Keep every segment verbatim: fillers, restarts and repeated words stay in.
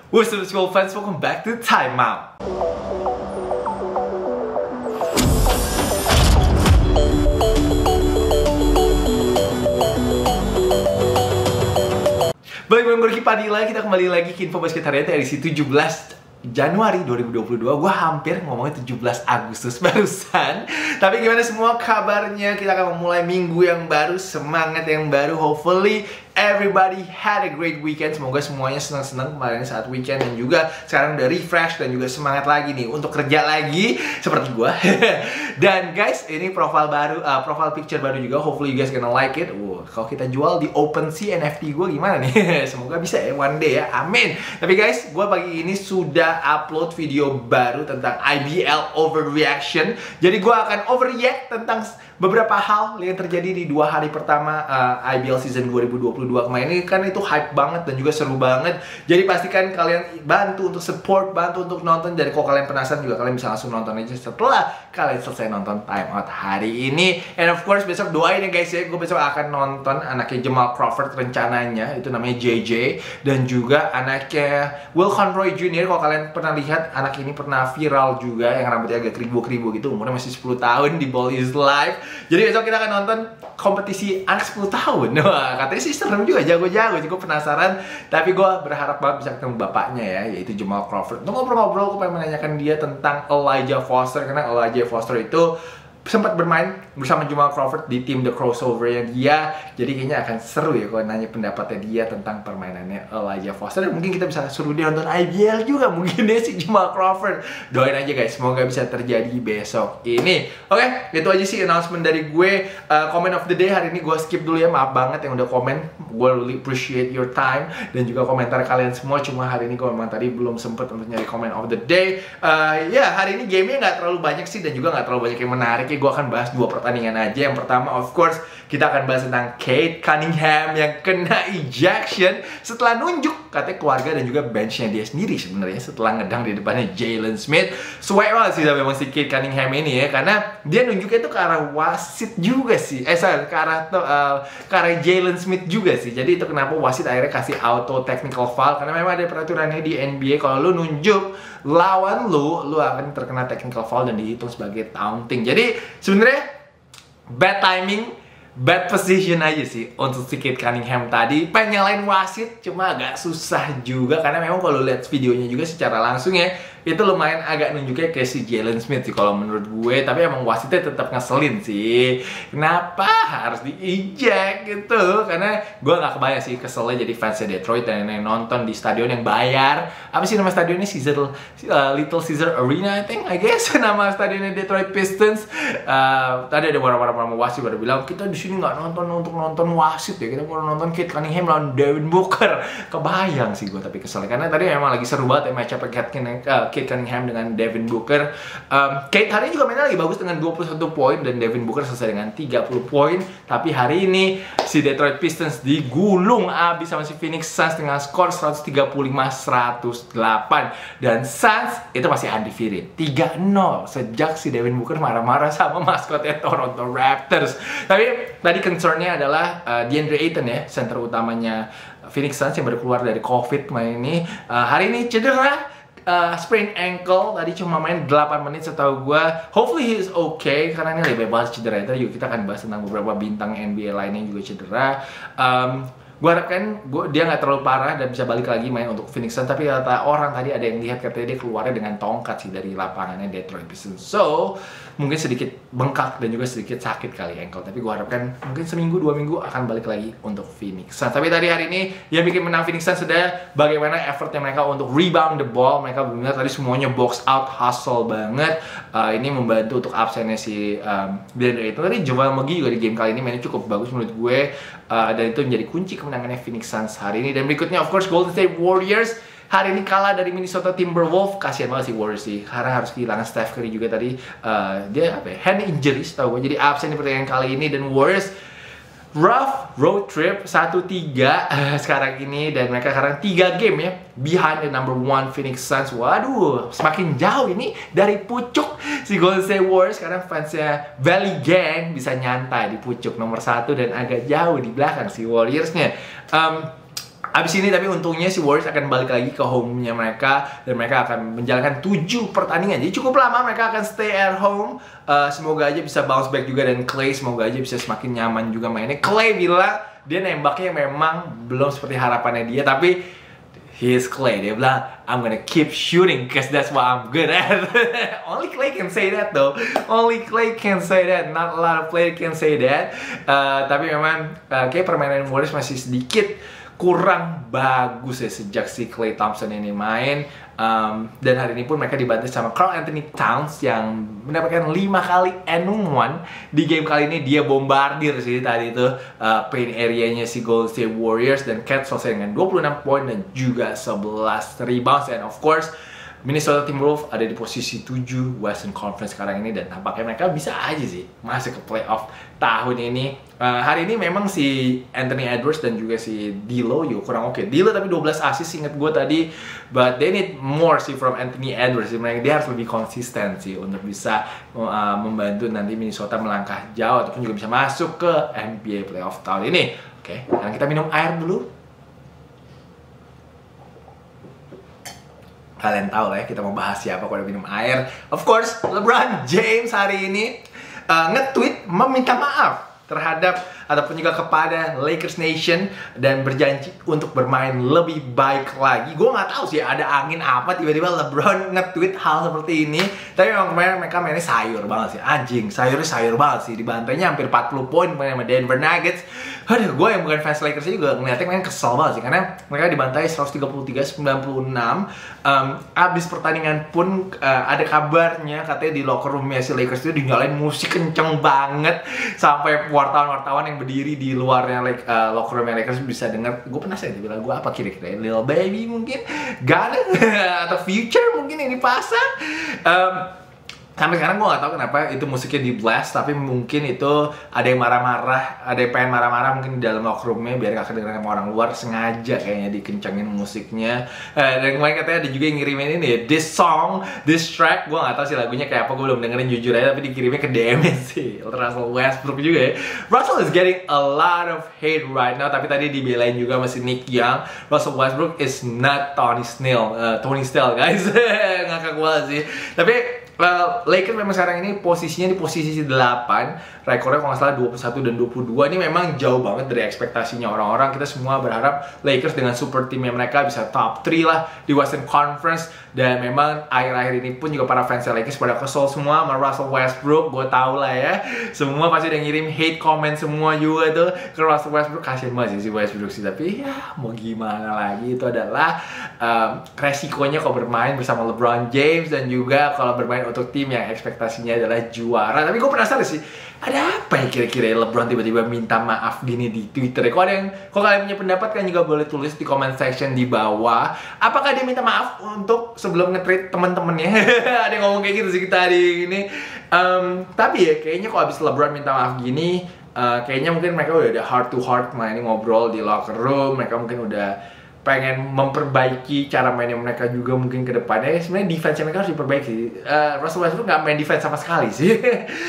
What's up school fans, welcome back to Time Out. Baik, Bang Gorky Padilla, kita kembali lagi ke Info Basket Harian edisi tujuh belas Januari dua ribu dua puluh dua. Gue hampir ngomongnya tujuh belas Agustus barusan. Tapi gimana semua kabarnya? Kita akan memulai minggu yang baru, semangat yang baru. Hopefully everybody had a great weekend. Semoga semuanya senang-senang kemarin saat weekend, dan juga sekarang udah refresh dan juga semangat lagi nih untuk kerja lagi seperti gue. Dan guys, ini profile baru, uh, profile picture baru juga. Hopefully you guys gonna like it. Wow, kalau kita jual di OpenSea N F T gue gimana nih? Semoga bisa ya one day ya, amin. Tapi guys, gue pagi ini sudah upload video baru tentang I B L overreaction. Jadi gue akan overreact tentang beberapa hal yang terjadi di dua hari pertama uh, I B L season dua ribu dua puluh dua kemarin. Ini kan itu hype banget dan juga seru banget. Jadi pastikan kalian bantu untuk support, bantu untuk nonton. Dan kalau kalian penasaran juga, kalian bisa langsung nonton aja setelah kalian selesai nonton Time Out hari ini. And of course besok doain ya guys ya, gue besok akan nonton anaknya Jamal Crawford rencananya, itu namanya J J. Dan juga anaknya Will Conroy Junior Kalau kalian pernah lihat, anak ini pernah viral juga, yang rambutnya agak keribu-keribu gitu, umurnya masih sepuluh tahun, di Ball is Live. Jadi besok kita akan nonton kompetisi anak sepuluh tahun. Wah, katanya sih serem juga, jago-jago. Jadi gue penasaran, tapi gue berharap banget bisa ketemu bapaknya ya, yaitu Jamal Crawford. Untuk ngobrol-ngobrol, gue pengen menanyakan dia tentang Elijah Foster, karena Elijah Foster itu sempat bermain bersama Jamal Crawford di tim The Crossover-nya dia. Jadi kayaknya akan seru ya kalau nanya pendapatnya dia tentang permainannya Elijah Foster. Dan mungkin kita bisa suruh dia nonton I B L juga, mungkin dia si Jamal Crawford. Doain aja guys, semoga bisa terjadi besok ini. Oke, itu aja sih announcement dari gue. uh, Comment of the day hari ini gue skip dulu ya, maaf banget yang udah komen. Gue really appreciate your time dan juga komentar kalian semua. Cuma hari ini gue memang tadi belum sempet untuk nyari comment of the day. uh, Ya, hari ini gamenya nggak terlalu banyak sih, dan juga nggak terlalu banyak yang menarik. Gue akan bahas dua pertandingan aja. Yang pertama, of course, kita akan bahas tentang Cade Cunningham yang kena ejection setelah nunjuk katanya keluarga dan juga benchnya dia sendiri sebenarnya setelah ngedang di depannya Jalen Smith. Swag banget sih memang si Cade Cunningham ini ya, karena dia nunjuknya itu ke arah wasit juga sih. Eh, sorry, ke arah, uh, ke arah Jalen Smith juga sih. Jadi itu kenapa wasit akhirnya kasih auto technical foul, karena memang ada peraturannya di N B A, kalau lu nunjuk lawan lu, lu akan terkena technical foul dan dihitung sebagai taunting. Jadi sebenarnya bad timing, bad position aja sih untuk si Cade Cunningham tadi. Pengen nyalain wasit, cuma agak susah juga, karena memang kalau lihat videonya juga secara langsung ya, itu lumayan agak nunjuknya kayak si Jalen Smith sih kalau menurut gue. Tapi emang wasitnya tetap ngeselin sih, kenapa harus di-eject gitu. Karena gue gak kebayang sih keselnya jadi fansnya Detroit dan yang nonton di stadion yang bayar. Apa sih nama stadionnya? Caesar, uh, Little Caesar Arena I think, I guess nama stadionnya Detroit Pistons. uh, Tadi ada beberapa wasit pada bilang, kita di sini nggak nonton untuk nonton wasit ya, kita mau nonton Cade Cunningham lawan Devin Booker. Kebayang sih gue, tapi kesel karena tadi memang lagi seru banget ya match-up Cade uh, Cade Cunningham dengan Devin Booker. um, Cade hari ini juga mainnya lagi bagus dengan dua puluh satu poin, dan Devin Booker selesai dengan tiga puluh poin. Tapi hari ini si Detroit Pistons digulung abis sama si Phoenix Suns dengan skor seratus tiga puluh lima seratus delapan, dan Suns itu masih undefeated tiga nol sejak si Devin Booker marah-marah sama maskotnya Toronto Raptors. Tapi tadi concernnya adalah uh, DeAndre Ayton ya, center utamanya Phoenix Suns yang baru keluar dari COVID kemarin ini. uh, Hari ini cedera, uh, sprain ankle, tadi cuma main delapan menit setahu gue. Hopefully he is okay, karena ini lebih bahas cedera. Itu juga kita akan bahas tentang beberapa bintang N B A lainnya yang juga cedera. um, Gue harapkan gua, dia nggak terlalu parah dan bisa balik lagi main untuk Phoenix Suns. Tapi kata orang tadi ada yang lihat katanya dia keluarnya dengan tongkat sih dari lapangannya Detroit Pistons. So mungkin sedikit bengkak dan juga sedikit sakit kali ankle. Tapi gue harapkan mungkin seminggu dua minggu akan balik lagi untuk Phoenix Suns. Tapi tadi hari ini yang bikin menang Phoenix Suns sudah bagaimana effortnya mereka untuk rebound the ball. Mereka benar tadi semuanya box out, hustle banget. Uh, ini membantu untuk absennya si um, DeAndre Ayton. Tadi Jamal McGee juga di game kali ini mainnya cukup bagus menurut gue. Uh, dan itu menjadi kunci kemenangannya Phoenix Suns hari ini. Dan berikutnya of course Golden State Warriors hari ini kalah dari Minnesota Timberwolves. Kasian banget sih Warriors sih, karena harus kehilangan Steph Curry juga tadi. uh, Dia apa ya, hand injuries tau gue, jadi absen di pertandingan kali ini. Dan Warriors rough road trip satu tiga uh, sekarang ini, dan mereka sekarang tiga game ya behind the number one Phoenix Suns. Waduh, semakin jauh ini dari pucuk si Golden State Warriors. Sekarang fansnya Valley Gang bisa nyantai di pucuk nomor satu dan agak jauh di belakang si Warriorsnya. um, Abis ini tapi untungnya si Warriors akan balik lagi ke home-nya mereka dan mereka akan menjalankan tujuh pertandingan. Jadi cukup lama mereka akan stay at home. Uh, semoga aja bisa bounce back juga, dan Klay semoga aja bisa semakin nyaman juga mainnya. Klay bilang dia nembaknya memang belum seperti harapannya dia, tapi he's Klay. Dia bilang, I'm gonna keep shooting because that's what I'm good at. Only Klay can say that though. Only Klay can say that. Not a lot of player can say that. Uh, tapi memang uh, kayak permainan Warriors masih sedikit kurang bagus ya sejak si Klay Thompson ini main. Um, dan hari ini pun mereka dibantu sama Karl-Anthony Towns yang mendapatkan lima kali and one di game kali ini. Dia bombardir sih tadi itu uh, paint area-nya si Golden State Warriors, dan Cat selesai dengan dua puluh enam poin dan juga sebelas rebounds. And of course Minnesota Timberwolves ada di posisi tujuh Western Conference sekarang ini, dan tampaknya mereka bisa aja sih masuk ke playoff tahun ini. Uh, hari ini memang si Anthony Edwards dan juga si D'Lo juga kurang oke. Okay. D'Lo tapi dua belas assist ingat gue tadi, but they need more sih from Anthony Edwards. Mereka dia harus lebih konsisten sih untuk bisa uh, membantu nanti Minnesota melangkah jauh ataupun juga bisa masuk ke N B A playoff tahun ini. Oke, okay, sekarang kita minum air dulu. Kalian tahu lah ya kita mau bahas siapa kalau minum air. Of course, LeBron James hari ini uh, nge-tweet meminta maaf terhadap ataupun juga kepada Lakers Nation dan berjanji untuk bermain lebih baik lagi. Gue nggak tahu sih ada angin apa tiba-tiba LeBron nge-tweet hal seperti ini. Tapi memang kemarin mereka mainnya sayur banget sih. Anjing, sayurnya sayur banget sih. Dibantainya hampir empat puluh poin main sama Denver Nuggets. Aduh, gue yang bukan fans Lakers juga ngeliatnya main kesel banget sih, karena mereka dibantai seratus tiga puluh tiga sembilan puluh enam. um, Abis pertandingan pun uh, ada kabarnya katanya di locker roomnya si Lakers itu dinyalain musik kenceng banget sampai wartawan-wartawan yang berdiri di luarnya like, uh, locker roomnya Lakers bisa denger. Gue penasaran dia bilang gue apa kira-kira, Lil Baby mungkin, Ghana atau Future mungkin yang dipasang. um, Sampai sekarang gue gak tahu kenapa itu musiknya di blast, tapi mungkin itu ada yang marah-marah, ada yang pengen marah-marah mungkin di dalam locker roomnya biar gak kedengeran sama orang luar, sengaja kayaknya dikencengin musiknya. Eh, dan kemarin katanya ada juga yang ngirimin ini ya, this song, this track, gue gak tahu sih lagunya kayak apa, gue belum dengerin jujur aja, tapi dikirimnya ke D M sih Russell Westbrook juga ya. Russell is getting a lot of hate right now, tapi tadi dibelain juga masih Nick Young. Russell Westbrook is not Tony Snell, uh, Tony Snell guys. Ngakak gue sih. Tapi Uh, Lakers memang sekarang ini posisinya di posisi delapan. Rekornya kalau nggak salah dua puluh satu dan dua puluh dua. Ini memang jauh banget dari ekspektasinya orang-orang. Kita semua berharap Lakers dengan super timnya mereka bisa top tiga lah di Western Conference. Dan memang akhir-akhir ini pun juga para fans Lakers pada kesel semua sama Russell Westbrook. Gue tau lah ya, semua pasti udah ngirim hate comment semua juga tuh ke Russell Westbrook. Kasian banget sih si Westbrook sih, tapi ya mau gimana lagi, itu adalah um, resikonya kalau bermain bersama LeBron James dan juga kalau bermain untuk tim yang ekspektasinya adalah juara. Tapi gue penasaran sih, ada apa ya kira-kira LeBron tiba-tiba minta maaf gini di Twitter? Kok ada yang, kok kalian punya pendapat kan juga boleh tulis di comment section di bawah. Apakah dia minta maaf untuk sebelum nge-tweet temen-temennya? Ada yang ngomong kayak gitu sih kita hari ini. Um, tapi ya kayaknya kalau abis LeBron minta maaf gini, uh, kayaknya mungkin mereka udah ada heart to heart main ngobrol di locker room. Mereka mungkin udah pengen memperbaiki cara mainnya mereka juga mungkin ke depannya. Sebenarnya defense mereka harus diperbaiki. Uh, Russell Westbrook nggak main defense sama sekali sih.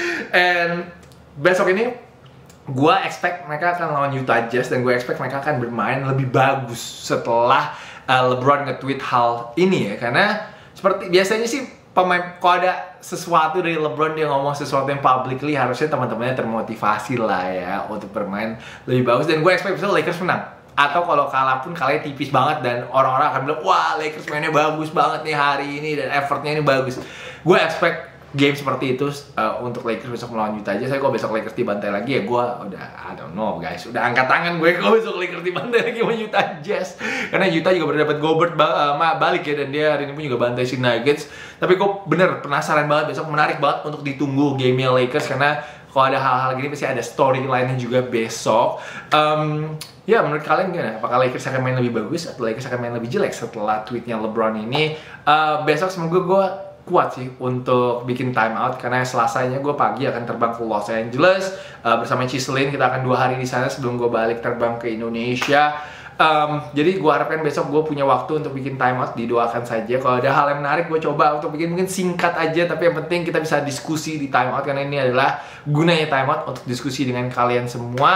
And besok ini gue expect mereka akan lawan Utah Jazz, dan gue expect mereka akan bermain lebih bagus setelah uh, LeBron nge-tweet hal ini ya. Karena seperti biasanya sih pemain, kalau ada sesuatu dari LeBron dia ngomong sesuatu yang publicly, harusnya teman-temannya termotivasi lah ya untuk bermain lebih bagus. Dan gue expect besok Lakers menang. Atau kalau kalah pun kalahnya tipis banget dan orang-orang akan bilang, wah Lakers mainnya bagus banget nih hari ini dan effortnya ini bagus. Gue expect game seperti itu uh, untuk Lakers besok melawan Utah Jazz. Saya kalau besok Lakers dibantai lagi ya gue udah, I don't know guys, udah angkat tangan gue kalau besok Lakers dibantai lagi sama Utah Jazz. Karena Utah juga baru dapat Gobert ba uh, balik ya, dan dia hari ini pun juga bantai si Nuggets. Tapi gue bener penasaran banget, besok menarik banget untuk ditunggu game-nya Lakers, karena kalau ada hal-hal gini pasti ada storyline-nya juga besok. Um, ya menurut kalian gimana? Apakah Lakers akan main lebih bagus atau Lakers akan main lebih jelek setelah tweetnya LeBron ini? Uh, besok semoga gue kuat sih untuk bikin time out, karena Selasanya gue pagi akan terbang ke Los Angeles uh, bersama Cislin. Kita akan dua hari di sana sebelum gue balik terbang ke Indonesia. Um, jadi gue harapkan besok gue punya waktu untuk bikin time out. Didoakan saja. Kalau ada hal yang menarik gue coba untuk bikin mungkin singkat aja, tapi yang penting kita bisa diskusi di time out, karena ini adalah gunanya time out untuk diskusi dengan kalian semua.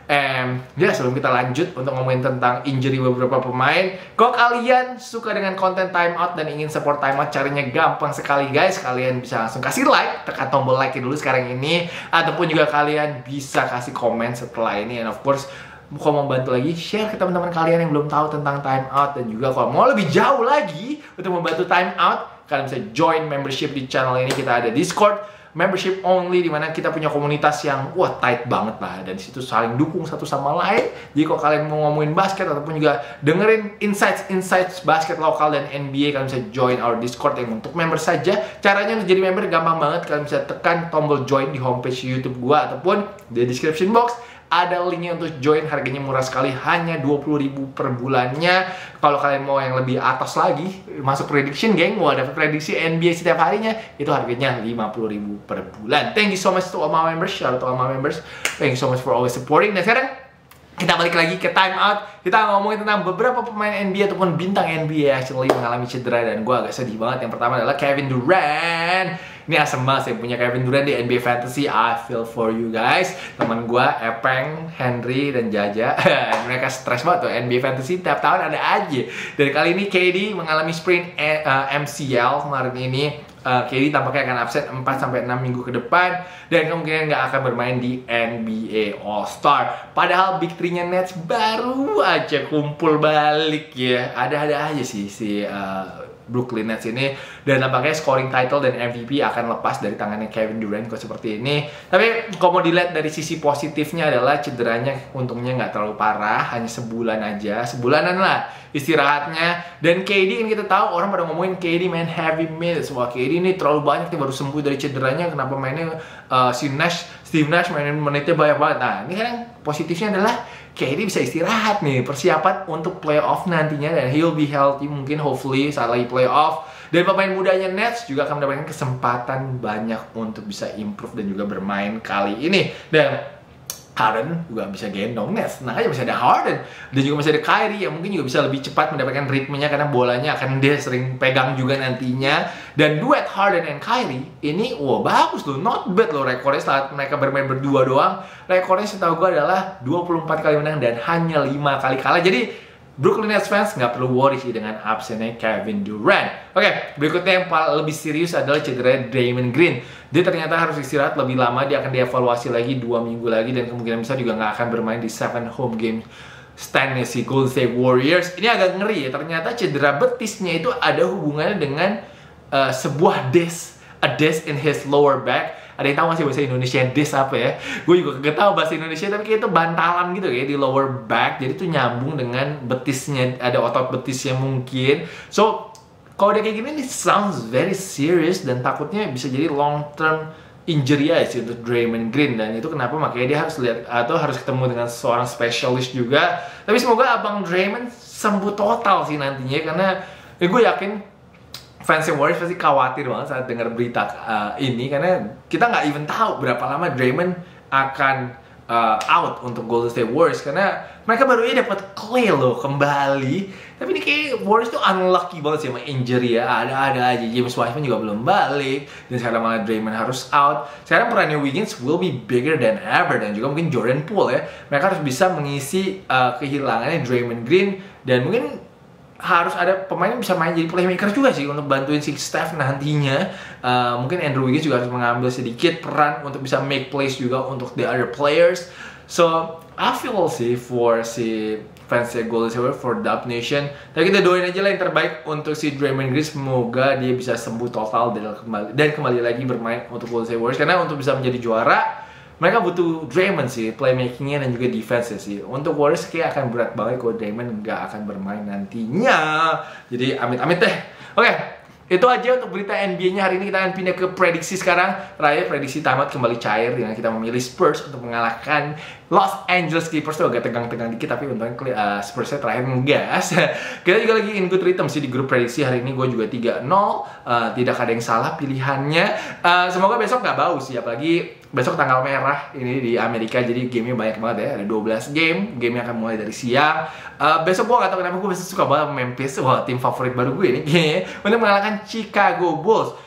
And ya, sebelum kita lanjut untuk ngomongin tentang injury beberapa pemain, kalau kalian suka dengan konten timeout dan ingin support timeout, caranya gampang sekali guys. Kalian bisa langsung kasih like, tekan tombol like dulu sekarang ini, ataupun juga kalian bisa kasih komen setelah ini. And of course, kalau mau bantu lagi, share ke teman-teman kalian yang belum tahu tentang timeout. Dan juga kalau mau lebih jauh lagi untuk membantu timeout, kalian bisa join membership di channel ini. Kita ada Discord membership only, dimana kita punya komunitas yang wah tight banget lah, dan disitu saling dukung satu sama lain. Jadi kalau kalian mau ngomongin basket ataupun juga dengerin insights insights basket lokal dan N B A, kalian bisa join our Discord yang untuk member saja. Caranya untuk jadi member gampang banget, kalian bisa tekan tombol join di homepage YouTube gua ataupun di description box. Ada linknya untuk join, harganya murah sekali, hanya dua puluh ribu per bulannya. Kalau kalian mau yang lebih atas lagi, masuk prediction geng, mau dapat prediksi N B A setiap harinya, itu harganya lima puluh ribu per bulan. Thank you so much to all my members, shout out to all my members. Thank you so much for always supporting. Dan sekarang kita balik lagi ke timeout. Kita ngomongin tentang beberapa pemain N B A ataupun bintang N B A actually mengalami cedera, dan gue agak sedih banget. Yang pertama adalah Kevin Durant. Ini asem banget, saya punya Kevin Durant di N B A Fantasy. I feel for you guys. Teman gue, Epeng, Henry, dan Jaja, mereka stres banget tuh. N B A Fantasy tiap tahun ada aja. Dan kali ini K D mengalami sprain uh, M C L kemarin ini. Uh, K D tampaknya akan absen empat sampai enam minggu ke depan, dan kemungkinan nggak akan bermain di N B A All-Star. Padahal Big Three-nya Nets baru aja kumpul balik ya. Ada-ada aja sih si uh, Brooklyn Nets ini, dan nampaknya scoring title dan M V P akan lepas dari tangannya Kevin Durant kok seperti ini. Tapi kalau mau dilihat dari sisi positifnya adalah cederanya untungnya nggak terlalu parah, hanya sebulan aja, sebulanan lah istirahatnya. Dan K D ini kita tahu orang pada ngomongin K D main heavy minutes. Wah, K D ini terlalu banyak nih baru sembuh dari cederanya, kenapa mainnya uh, si Nash, Steve Nash mainin menitnya banyak banget. Nah, ini kan positifnya adalah K D bisa istirahat nih, persiapan untuk playoff nantinya, dan he'll be healthy mungkin hopefully saat lagi playoff. Dan pemain mudanya Nets juga akan mendapatkan kesempatan banyak untuk bisa improve dan juga bermain kali ini. Dan Harden juga bisa gendong Nets, nah aja masih ada Harden, dan juga masih ada Kyrie yang mungkin juga bisa lebih cepat mendapatkan ritmenya karena bolanya akan dia sering pegang juga nantinya. Dan duet Harden dan Kyrie ini wah bagus loh, not bad loh rekornya saat mereka bermain berdua doang. Rekornya setahu gue adalah dua puluh empat kali menang dan hanya lima kali kalah. Jadi Brooklyn Nets fans nggak perlu worry sih dengan absennya Kevin Durant. Oke, berikutnya yang paling lebih serius adalah cedera Draymond Green. Dia ternyata harus istirahat lebih lama, dia akan dievaluasi lagi dua minggu lagi, dan kemungkinan besar juga nggak akan bermain di seven home game stand-nya si Golden State Warriors. Ini agak ngeri ya, ternyata cedera betisnya itu ada hubungannya dengan uh, sebuah disc, a disc in his lower back. Ada yang tahu nggak sih bahasa Indonesia disc apa ya? Gue juga gak tahu bahasa Indonesia, tapi kayak itu bantalan gitu ya di lower back. Jadi itu nyambung dengan betisnya, ada otot betisnya mungkin. So kalau udah kayak gini, ini sounds very serious, dan takutnya bisa jadi long term injury aja sih untuk Draymond Green. Dan itu kenapa makanya dia harus lihat atau harus ketemu dengan seorang spesialis juga. Tapi semoga abang Draymond sembuh total sih nantinya, karena ya gue yakin fans Warriors pasti khawatir banget saat dengar berita uh, ini, karena kita nggak even tahu berapa lama Draymond akan uh, out untuk Golden State Warriors, karena mereka baru aja dapat Clay loh kembali. Tapi ini kayak Warriors tuh unlucky banget sih sama injury ya. Ada-ada aja, James Wiseman juga belum balik, dan sekarang malah Draymond harus out. Sekarang perannya Wiggins will be bigger than ever, dan juga mungkin Jordan Poole ya. Mereka harus bisa mengisi uh, kehilangannya Draymond Green, dan mungkin harus ada pemain yang bisa main jadi playmaker juga sih untuk bantuin si Steph nantinya. Uh, mungkin Andrew Wiggins juga harus mengambil sedikit peran untuk bisa make plays juga untuk the other players. So I feel sih for si fans Golden State for Dub Nation. Tapi kita doain aja lah yang terbaik untuk si Draymond Green, semoga dia bisa sembuh total dan kembali dan kembali lagi bermain untuk Golden State Warriors, karena untuk bisa menjadi juara mereka butuh Draymond sih, playmakingnya dan juga defense sih. Untuk Warriors kayak akan berat banget kalau Draymond nggak akan bermain nantinya. Jadi amit-amit deh. Oke, itu aja untuk berita N B A-nya hari ini. Kita akan pindah ke prediksi sekarang. Terakhir prediksi tamat kembali cair, dengan kita memilih Spurs untuk mengalahkan Los Angeles Clippers. Tuh agak tegang-tegang dikit, tapi untungnya uh, Spurs-nya terakhir ngegas. Kita juga lagi in good rhythm sih di grup prediksi hari ini. Gue juga tiga nol, uh, tidak ada yang salah pilihannya. uh, Semoga besok nggak bau sih, apalagi besok tanggal merah ini di Amerika, jadi gamenya banyak banget ya, ada dua belas game. Gamenya akan mulai dari siang. uh, Besok gue gak tau kenapa gue besok suka banget Memphis. Wah, tim favorit baru gue ini kayaknya, untuk mengalahkan Chicago Bulls.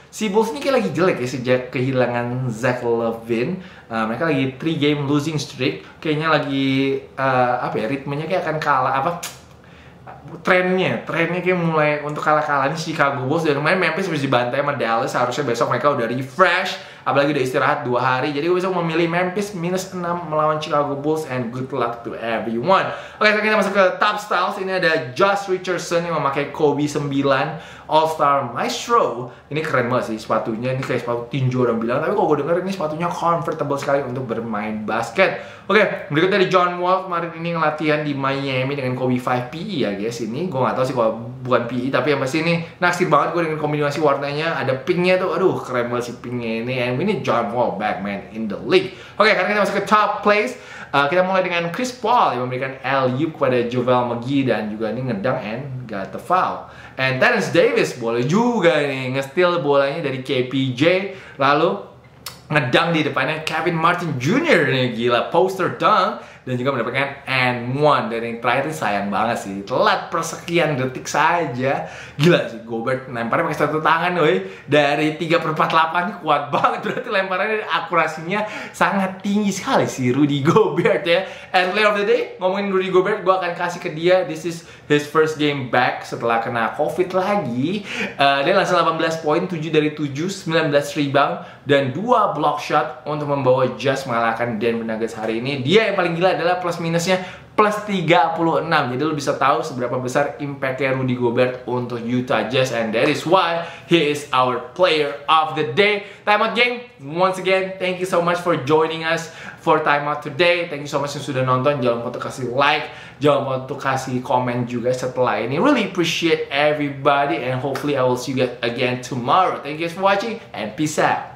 si Bulls ini kayak lagi jelek ya sejak kehilangan Zach LaVine. Uh, mereka lagi three game losing streak. Kayaknya lagi uh, apa ya, ritmenya kayak akan kalah apa? Trennya, trennya kayak mulai untuk kalah-kalah nih Chicago Bulls. Dan kemarin Memphis bisa dibantai sama Dallas. Harusnya besok mereka udah refresh, apalagi udah istirahat dua hari. Jadi gue besok memilih Memphis minus enam melawan Chicago Bulls. And good luck to everyone. Oke, sekarang kita masuk ke top styles. Ini ada Josh Richardson yang memakai Kobe sembilan All-Star Maestro. Ini keren banget sih sepatunya. Ini kayak sepatu tinju orang bilang. Tapi kalau gue denger ini sepatunya comfortable sekali untuk bermain basket. Oke, berikutnya dari John Wall. Kemarin ini ngelatihan di Miami dengan Kobe lima P E ya guys. Ini gue gak tahu sih kalau bukan P E, tapi yang pasti ini naksir banget gue dengan kombinasi warnanya. Ada pinknya tuh, aduh keren banget sih pinknya ini. And ini John Wall back man in the league. Oke, karena kita masuk ke top plays. Uh, kita mulai dengan Chris Paul yang memberikan alley-oop kepada JaVale McGee dan juga ini ngedang and got the foul. And Terrence Davis boleh juga nih nge-steal bolanya dari K P J, lalu ngedang di depannya Kevin Martin Junior nih, gila poster dunk. Dan juga mendapatkan and one. Dan yang terakhir ini sayang banget sih, telat persekian detik saja. Gila sih, Gobert lemparnya pakai satu tangan woy. Dari tiga per empat delapan ini kuat banget. Berarti lemparannya akurasinya sangat tinggi sekali sih Rudy Gobert ya. And player of the day, ngomongin Rudy Gobert, gue akan kasih ke dia. This is his first game back setelah kena COVID lagi. uh, Dia langsung delapan belas poin, tujuh dari tujuh, sembilan belas rebound dan dua block shot untuk membawa Jazz mengalahkan Denver Nuggets hari ini. Dia yang paling gila adalah plus minusnya plus tiga puluh enam. Jadi lo bisa tahu seberapa besar impact-nya Rudy Gobert untuk Utah Jazz. And that is why he is our player of the day. Time Out Gang, once again, thank you so much for joining us for Time Out today. Thank you so much yang sudah nonton. Jangan lupa untuk kasih like, jangan lupa untuk kasih komen juga setelah ini. Really appreciate everybody and hopefully I will see you guys again tomorrow. Thank you guys for watching and peace out.